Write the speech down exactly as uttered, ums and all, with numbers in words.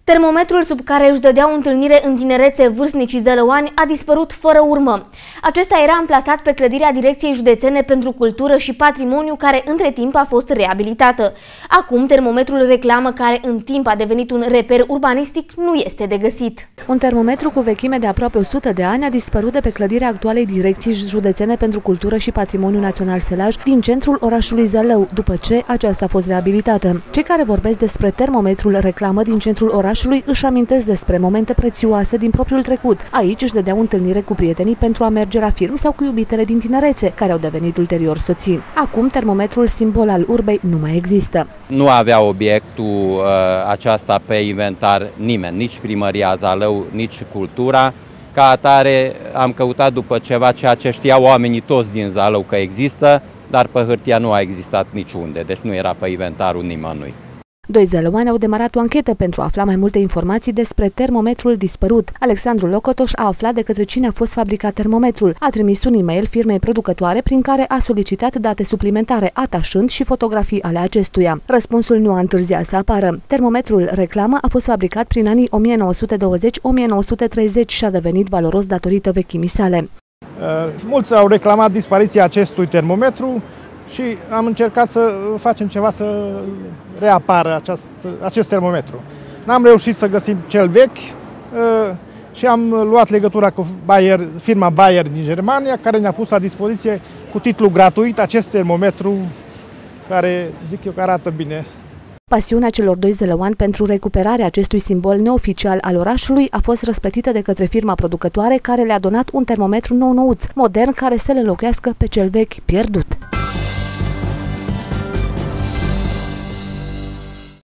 Termometrul sub care își dădeau întâlnire în tinerețe vârstnicii zălăuani a dispărut fără urmă. Acesta era amplasat pe clădirea Direcției Județene pentru Cultură și Patrimoniu, care între timp a fost reabilitată. Acum, termometrul reclamă, care în timp a devenit un reper urbanistic, nu este de găsit. Un termometru cu vechime de aproape o sută de ani a dispărut de pe clădirea actualei Direcții Județene pentru Cultură și Patrimoniu Național Sălaj din centrul orașului Zălău, după ce aceasta a fost reabilitată. Cei care vorbesc despre termometrul reclamă din centrul orașului își amintesc despre momente prețioase din propriul trecut. Aici își dădeau întâlnire cu prietenii pentru a merge la film sau cu iubitele din tinerețe, care au devenit ulterior soții. Acum, termometrul simbol al urbei nu mai există. Nu avea obiectul uh, aceasta pe inventar nimeni, nici primăria Zalău, nici cultura. Ca atare am căutat după ceva ceea ce știau oamenii toți din Zalău că există, dar pe hârtia nu a existat niciunde, deci nu era pe inventarul nimănui. Doi zălăuani au demarat o anchetă pentru a afla mai multe informații despre termometrul dispărut. Alexandru Locotoș a aflat de către cine a fost fabricat termometrul. A trimis un e-mail firmei producătoare prin care a solicitat date suplimentare, atașând și fotografii ale acestuia. Răspunsul nu a întârziat să apară. Termometrul reclamă a fost fabricat prin anii o mie nouă sute douăzeci - o mie nouă sute treizeci și a devenit valoros datorită vechimii sale. Uh, mulți au reclamat dispariția acestui termometru și am încercat să facem ceva să reapară acest, acest termometru. N-am reușit să găsim cel vechi și am luat legătura cu Bayer, firma Bayer din Germania, care ne-a pus la dispoziție cu titlu gratuit acest termometru, care zic eu că arată bine. Pasiunea celor doi zălăuani pentru recuperarea acestui simbol neoficial al orașului a fost răsplătită de către firma producătoare, care le-a donat un termometru nou-nouț, modern, care să le înlocuiască pe cel vechi pierdut.